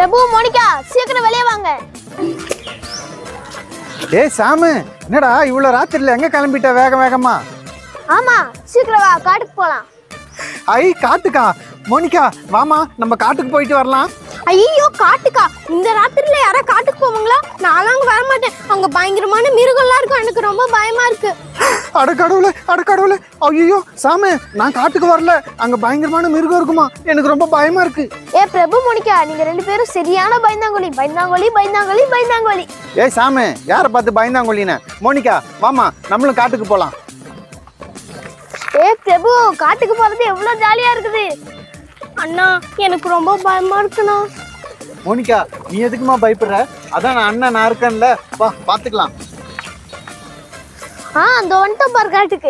பிரபு, Monica, சீக்கிரம் வெளியே வாங்க. ஏய் சாமு, என்னடா இவ்வளவு ராத்திரில எங்க கிளம்பிட்ட வேக வேகமா? ஆமா, சீக்கிரம் வா, காட்டுக்கு போலாம். ஐ காட்டுக்கா? மோனிகா வாமா, நம்ம காட்டுக்கு போயிட்டு வரலாம். ஐயோ, காட்டுக்கா? இந்த ராத்திரில யாரா காட்டுக்கு போவாங்களா? நான்லாம் அங்க வர மாட்டேன். அங்க பயங்கரமான மிருகம்லாம் இருக்கும், எனக்கு ரொம்ப பயமா இருக்கு. அட கடவுளே, ஐயோ சாமு, நான் காட்டுக்கு வரல. அங்க பயங்கரமான மிருகம் இருக்குமா, எனக்கு ரொம்ப பயமா இருக்கு. ஏ பிரபு, மோனிகா, நீங்க ரெண்டு பேரும் சரியான பயந்தாங்கோலி. ஏய் சாமு, யாரை பார்த்து பயந்தாங்கொல்லின? மோனிகா வாமா, நம்மளும் காட்டுக்கு போலாம். ஏ பிரபு, காட்டுக்கு போறது எவ்வளவு ஜாலியா இருக்குது. அண்ணா, எனக்கு ரொம்ப பயமா இருக்குண்ணா. மோனிகா, நீ எதுக்குமா பயப்படுற? அதான் நான் இருக்கேன்ல, வா பாத்துக்கலாம். அந்த வந்துட்டோம் பாரு காட்டுக்கு.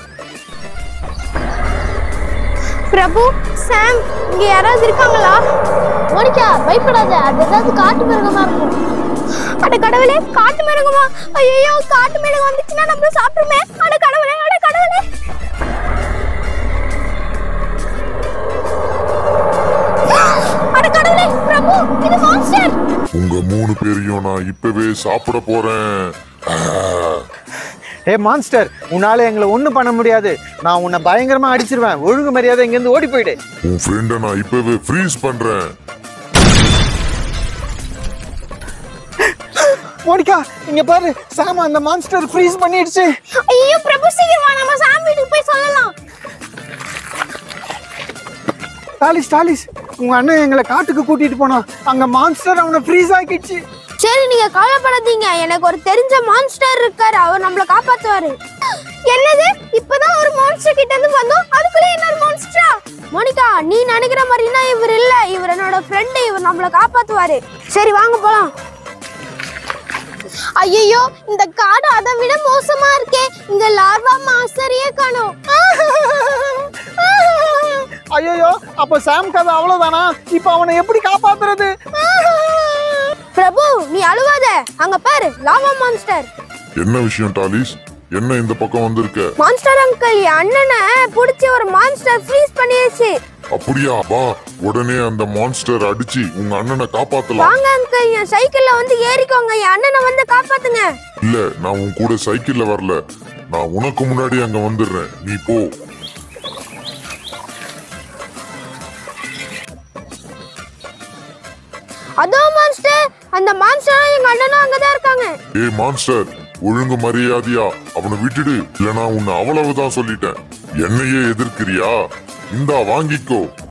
பிரபு, சாம், இங்க யாராவது இருக்காங்களா? மோனிகா பயப்படாத, அது ஏதாவது காட்டு மிருகமா இருக்கும். அட கடவுளே, காட்டு மிருகமா? ஐயோ, காட்டு மிருகம் வந்துச்சுன்னா நம்மள சாப்பிடுமே. அட கடவுளே. அட கடவுளே, பிரபு, இது மான்ஸ்டர். உங்க 3 பேரையும் நான் இப்பவே சாப்பிட போறேன். ஏ மான்ஸ்டர், உன்னால எங்களை ஒண்ணும் பண்ண முடியாது. நான் உன்னை பயங்கரமா அடிச்சிருவேன். ஒழுங்கு மரியாதை இங்க இருந்து ஓடி போயிடு. உன் ஃப்ரெண்ட நான் இப்பவே ஃப்ரீஸ் பண்றேன். மோனிகா, இங்க பாரு, சாம் அந்த மான்ஸ்டர் ஃப்ரீஸ் பண்ணிடுச்சு. ஐயோ பிரபு, சீக்கிரம் வா, நம்ம சாம் வீட்டுக்கு போய் சொல்லலாம். டாலிஸ், உங்க அண்ணன் எங்களை காட்டுக்கு கூட்டிட்டு போனா அங்க மான்ஸ்டர் அவனை ஃப்ரீஸ் ஆக்கிடுச்சு. சரி, நீங்க கவலைப்படாதீங்க. எனக்கு ஒரு தெரிஞ்ச மான்ஸ்டர் இருக்காரு, அவர் நம்மள காப்பாத்துவாரு. என்னது, இப்பதான் ஒரு மான்ஸ்டர் கிட்ட இருந்து வந்தோம், அதுக்குள்ள இன்னொரு மான்ஸ்டரா? மோனிகா, நீ நினைக்கிற மாதிரினா இவர் இல்ல, இவர் என்னோட ஃப்ரெண்ட். இவர் நம்மள காப்பாத்துவாரு. சரி வாங்க போலாம். ஐயோ, இந்த காடு அதை விட மோசமா இருக்கே. இங்க லார்வா மாஸ்டரையே காணோம். ஐயோ, அப்ப சாம் கதை அவ்வளவுதானா? இப்ப அவனை எப்படி காப்பாத்துறது? பிரபு, நீ அழுவாத. அங்க பாரு, லாவா மான்ஸ்டர். என்ன விஷயம் டாலிஸ்? என்ன இந்த பக்கம் வந்திருக்க? மான்ஸ்டர் அங்கிள், என் அண்ணனை புடிச்சு ஒரு மான்ஸ்டர் ஃப்ரீஸ் பண்ணிருச்சு. அப்படியா? வா, உடனே அந்த மான்ஸ்டர் அடிச்சு உங்க அண்ணனை காப்பாத்தலாம். வாங்க அங்கிள், என் சைக்கிள்ல வந்து ஏறிக்கோங்க, என் அண்ணனை வந்து காப்பாத்துங்க. இல்ல, நான் உன் கூட சைக்கிள்ல வரல. நான் உனக்கு முன்னாடி அங்க வந்துடுறேன், நீ போ. அதோ மான்ஸ்டர், அந்த மான்ஸ்டர் எங்க அண்ணனும் அங்கதான் இருக்காங்க. ஏய் மான்ஸ்டர், ஒழுங்கு மரியாதையா அவனை விட்டுடு, இல்லனா உன்னை அவ்வளவுதான் சொல்லிட்டேன். என்னையே எதிர்க்கிறியா? இந்தா வாங்கிக்கோ.